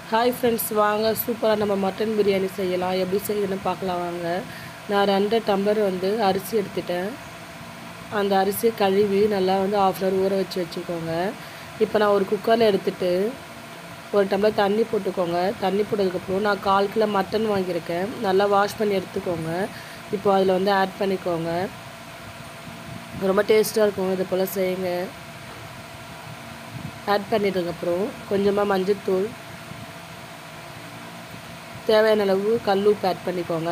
Hi friends, வாங்க சூப்பராக நம்ம மட்டன் பிரியாணி செய்யலாம். எப்படி செய்யணும்னு பார்க்கலாம் வாங்க. நான் 2 டம்ளர் அரிசி எடுத்துட்டேன். அந்த அரிசியை கழுவி நல்லா ½ hour ஊற வச்சுக்கோங்க. இப்போ நான் ஒரு குக்கரில் எடுத்துகிட்டு 1 டம்ளர் தண்ணி போட்டுக்கோங்க. தண்ணி போட்டதுக்கப்புறம் நான் 1/4 கிலோ மட்டன் வாங்கியிருக்கேன். நல்லா வாஷ் பண்ணி எடுத்துக்கோங்க. இப்போ அதில் ஆட் பண்ணிக்கோங்க. ரொம்ப டேஸ்ட்டாக இருக்கும், இது போல் செய்யுங்க. ஆட் பண்ணிட்டதுக்கப்புறம் கொஞ்சமாக மஞ்சள்தூள், தேவையான அளவு கல் உப்பு ஆட் பண்ணிக்கோங்க.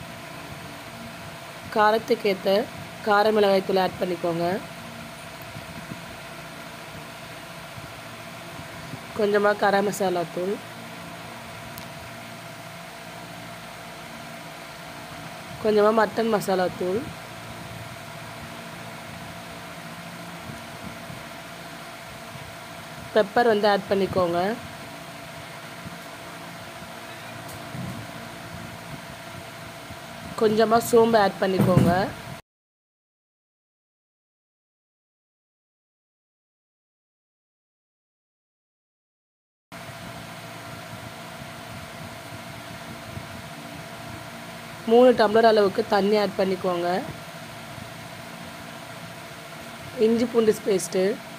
காரத்துக்கு ஏற்ற கார மிளகாய் தூள் ஆட் பண்ணிக்கோங்க. கொஞ்சமாக கரம் மசாலா தூள், கொஞ்சமாக மட்டன் மசாலா தூள், பெப்பர் ஆட் பண்ணிக்கோங்க. கொஞ்சமாக சோம்பு ஆட் பண்ணிக்கோங்க. மூணு டம்ளர் அளவுக்கு தண்ணி ஆட் பண்ணிக்கோங்க. இஞ்சி பூண்டு பேஸ்ட்டு,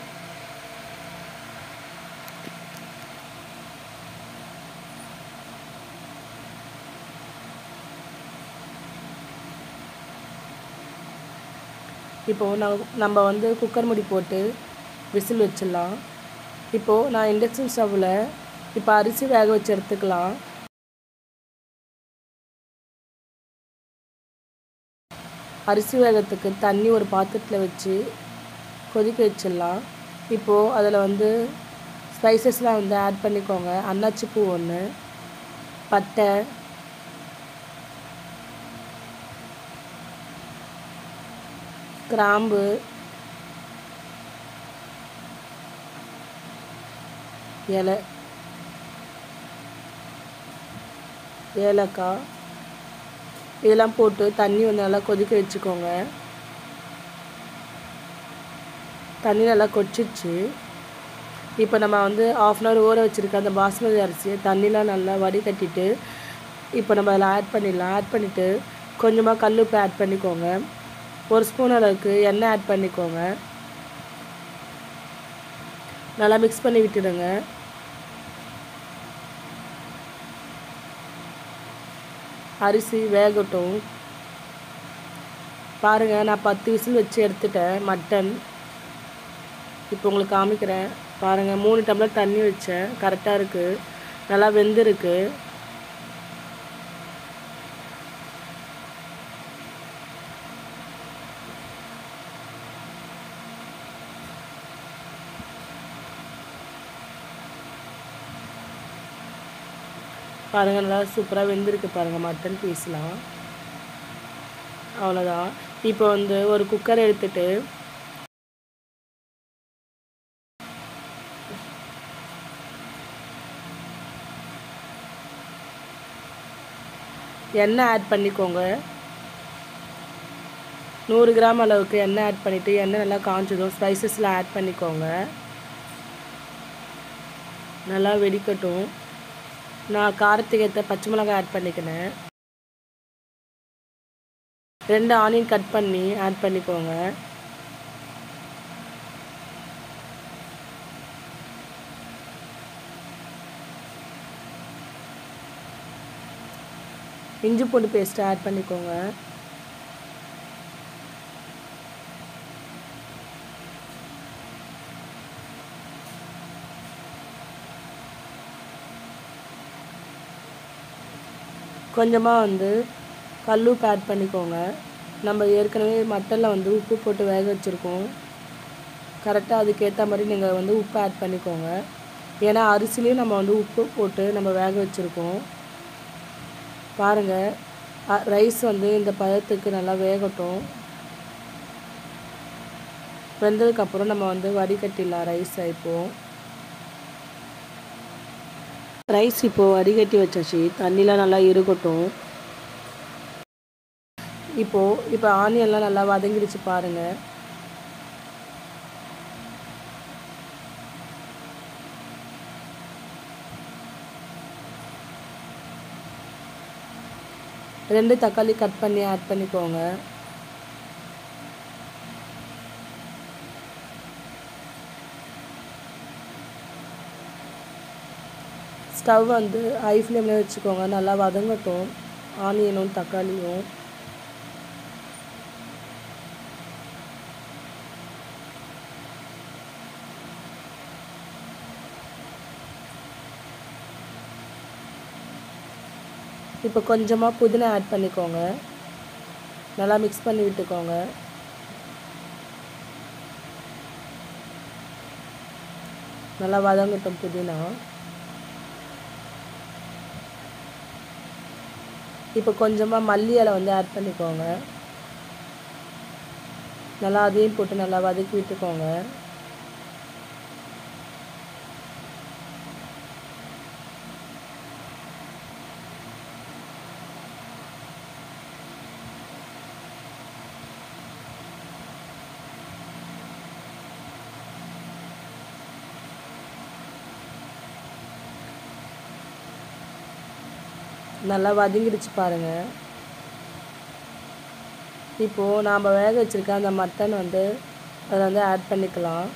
இப்போது நம்ம குக்கர் மூடி போட்டு விசில் வச்சிடலாம். இப்போது நான் இண்டக்ஷன் ஸ்டவ்வில் இப்போ அரிசி வேக வச்சு எடுத்துக்கலாம். அரிசி வேகத்துக்கு தண்ணி ஒரு பாத்திரத்தில் வச்சு கொதிக்க வச்சிடலாம். இப்போது அதில் ஸ்பைசஸ்லாம் ஆட் பண்ணிக்கோங்க. அன்னாச்சி பூ 1, பட்டை, கிராம்பு, ஏலக்காய் இதெல்லாம் போட்டு தண்ணி நல்லா கொதிக்க வச்சுக்கோங்க. தண்ணி நல்லா கொதிச்சிச்சு. இப்போ நம்ம ½ hour ஊற வச்சுருக்க அந்த பாஸ்மதி அரிசியை தண்ணிலாம் நல்லா வடிகட்டிட்டு இப்போ நம்ம அதில் ஆட் பண்ணிடலாம். ஆட் பண்ணிவிட்டு கொஞ்சமாக கல் உப்பு ஆட் பண்ணிக்கோங்க. 1 ஸ்பூன் அளவுக்கு எண்ணெய் ஆட் பண்ணிக்கோங்க. நல்லா மிக்ஸ் பண்ணி விட்டுடுங்க. அரிசி வேகட்டும். பாருங்கள், நான் 10 விசில் வச்சு எடுத்துட்டேன் மட்டன். இப்போ உங்களுக்கு காமிக்கிறேன் பாருங்கள். 3 டம்ளர் தண்ணி வச்சேன். கரெக்டாக இருக்குது, நல்லா வெந்திருக்கு. பாருங்கள், நல்லா சூப்பராக வெந்திருக்கு பாருங்கள் மட்டன் பீஸ்லாம். அவ்வளோதான். இப்போ ஒரு குக்கர் எடுத்துகிட்டு எண்ணெய் ஆட் பண்ணிக்கோங்க. 100 கிராம் அளவுக்கு எண்ணெய் ஆட் பண்ணிவிட்டு எண்ணெய் நல்லா காஞ்சதும் ஸ்பைசஸ்லாம் ஆட் பண்ணிக்கோங்க. நல்லா வெடிக்கட்டும். நான் காரத்துக்கு ஏற்ற பச்சை மிளகாய் ஆட் பண்ணிக்கினேன். 2 ஆனியன் கட் பண்ணி ஆட் பண்ணிக்கோங்க. இஞ்சி பூண்டு பேஸ்ட்டை ஆட் பண்ணிக்கோங்க. கொஞ்சமாக கல் உப்பு ஆட் பண்ணிக்கோங்க. நம்ம ஏற்கனவே மட்டனில் உப்பு போட்டு வேக வச்சுருக்கோம். கரெக்டாக அதுக்கேற்ற மாதிரி நீங்கள் உப்பு ஆட் பண்ணிக்கோங்க. ஏன்னா அரிசிலையும் நம்ம உப்பு போட்டு நம்ம வேக வச்சுருக்கோம். பாருங்கள், ரைஸ் இந்த பதத்துக்கு நல்லா வேகட்டும். வெந்ததுக்கப்புறம் நம்ம வடிகட்டிடலாம் ரைஸை. ரைஸ் இப்போது வடிகட்டி வச்சாச்சு. தண்ணிலாம் நல்லா இருக்கட்டும். இப்போ ஆனியன்லாம் நல்லா வதங்கிடுச்சு பாருங்கள். 2 தக்காளி கட் பண்ணி ஆட் பண்ணிக்கோங்க. ஸ்டவ் வந்து ஹை ஃப்ளேமில் வச்சுக்கோங்க. நல்லா வதங்கட்டும் ஆனியனும் தக்காளியும். இப்போ கொஞ்சமாக புதினா ஆட் பண்ணிக்கோங்க. நல்லா மிக்ஸ் பண்ணி விட்டுக்கோங்க. நல்லா வதங்கட்டும் புதினா. இப்போ கொஞ்சமாக மல்லி இலை வந்து ஆட் பண்ணிக்கோங்க. நல்லா அதையும் போட்டு நல்லா வதக்கி விட்டுக்கோங்க. நல்லா வதங்கிடுச்சு பாருங்கள். இப்போது நாம் வேக வச்சுருக்க அந்த மட்டன் வந்து அதை வந்து ஆட் பண்ணிக்கலாம்.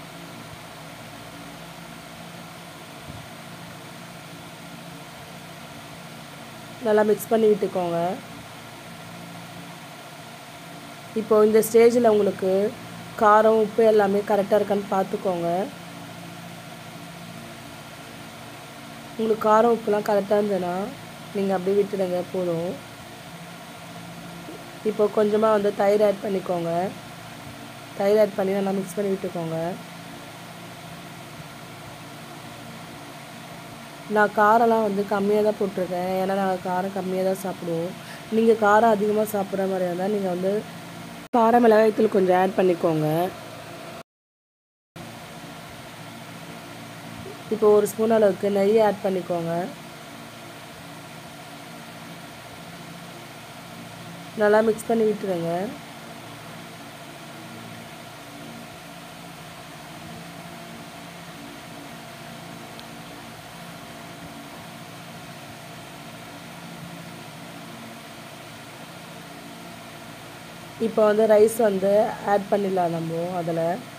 நல்லா மிக்ஸ் பண்ணி விட்டுக்கோங்க. இப்போது இந்த ஸ்டேஜில் உங்களுக்கு காரம் உப்பு எல்லாமே கரெக்டாக இருக்கான்னு பார்த்துக்கோங்க. உங்களுக்கு காரம் உப்புலாம் கரெக்டாக இருந்ததுன்னா நீங்கள் அப்படியே விட்டுடுங்க போதும். இப்போ கொஞ்சமாக வந்து தயிர் ஆட் பண்ணிக்கோங்க. தயிர் ஆட் பண்ணி நல்லா மிக்ஸ் பண்ணி விட்டுக்கோங்க. நான் காரம்லாம் வந்து கம்மியாக தான் போட்டிருக்கேன். ஏன்னா நாங்கள் காரம் கம்மியாக தான் சாப்பிடுவோம். நீங்கள் காரம் அதிகமாக சாப்பிட்ற மாதிரி இருந்தால் நீங்கள் வந்து கார மிளகாய்த்தூள் கொஞ்சம் ஆட் பண்ணிக்கோங்க. இப்போ 1 ஸ்பூன் அளவுக்கு நெய் ஆட் பண்ணிக்கோங்க. நல்லா மிக்ஸ் பண்ணி விட்டுருங்க. இப்போ வந்து ரைஸ் வந்து ஆட் பண்ணிடலாம். நம்ம அதில்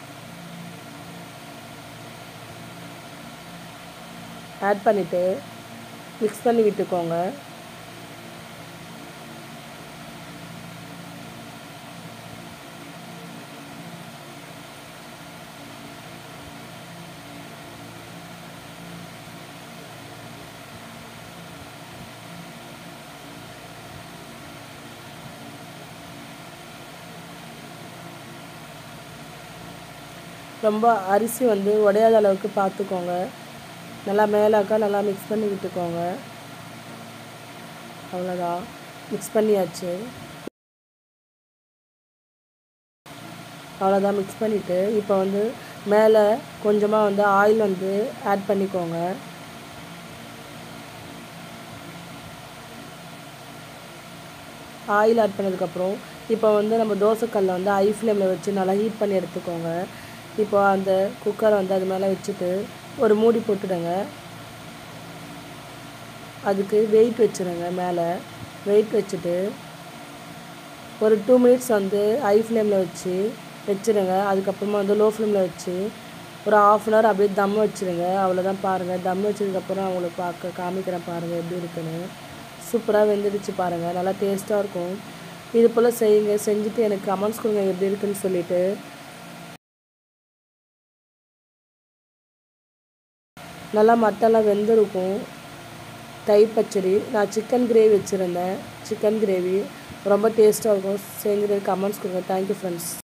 ஆட் பண்ணிவிட்டு மிக்ஸ் பண்ணி விட்டுக்கோங்க. ரொம்ப அரிசி வந்து உடையாத அளவுக்கு பார்த்துக்கோங்க. நல்லா மேலாக்கா நல்லா மிக்ஸ் பண்ணி விட்டுக்கோங்க. அவ்வளோதான், மிக்ஸ் பண்ணியாச்சு. அவ்வளோதான், மிக்ஸ் பண்ணிவிட்டு இப்போ வந்து மேலே கொஞ்சமாக வந்து ஆயில் வந்து ஆட் பண்ணிக்கோங்க. ஆயில் ஆட் பண்ணதுக்கப்புறம் இப்போ வந்து நம்ம தோசைக்கல்லை வந்து ஹை ஃப்ளேமில் வச்சு நல்லா ஹீட் பண்ணி எடுத்துக்கோங்க. இப்போ அந்த குக்கரை வந்து அது மேலே வச்சுட்டு ஒரு மூடி போட்டுடுங்க. அதுக்கு வெயிட் வச்சுருங்க. மேலே வெயிட் வச்சுட்டு ஒரு 2 மினிட்ஸ் வந்து ஹை ஃப்ளேமில் வச்சுருங்க. அதுக்கப்புறமா வந்து லோ ஃப்ளேமில் வச்சு ஒரு 1/2 அன் ஹவர் அப்படியே தம் வச்சுருங்க. அவ்வளோதான் பாருங்கள். தம் வச்சதுக்கப்புறம் அவங்களுக்கு காமிக்கிறேன் பாருங்கள் எப்படி இருக்குன்னு. சூப்பராக வெந்துடுச்சு பாருங்கள். நல்லா டேஸ்ட்டாக இருக்கும். இது போல் செய்யுங்க. செஞ்சுட்டு எனக்கு கமெண்ட்ஸ் கொடுங்க எப்படி இருக்குன்னு சொல்லிவிட்டு. நல்லா மட்டெல்லாம் வெந்திருக்கும். தயிர் பச்சடி, நான் சிக்கன் கிரேவி வச்சுருந்தேன். சிக்கன் கிரேவி ரொம்ப டேஸ்ட்டாக இருக்கும். செஞ்சுட்டு கமெண்ட்ஸ் கொடுங்க. Thank you friends.